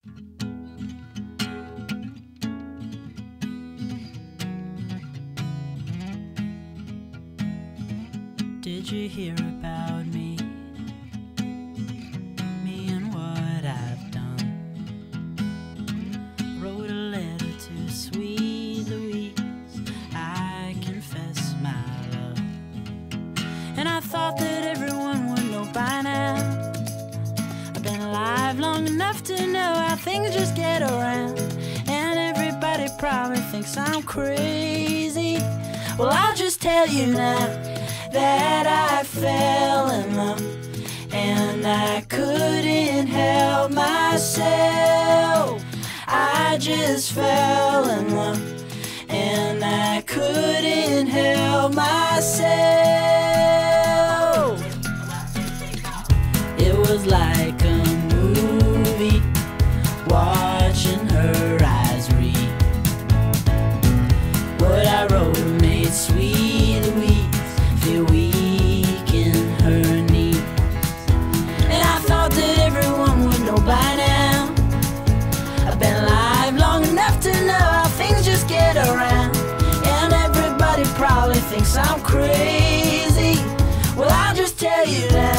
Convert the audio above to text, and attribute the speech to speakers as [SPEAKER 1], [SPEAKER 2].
[SPEAKER 1] Did you hear about me? Me and what I've done. Wrote a letter to sweet Louise. I confess my love. And I thought that everyone would know by now. I've been alive long enough to know how things just get around. And everybody probably thinks I'm crazy. Well, I'll just tell you now that I fell in love, and I couldn't help myself. I just fell in love, and I couldn't help myself. It was like a movie, watching her eyes read what I wrote made sweet Louise feel weak in her knees. And I thought that everyone would know by now. I've been alive long enough to know how things just get around. And everybody probably thinks I'm crazy. Well, I'll just tell you that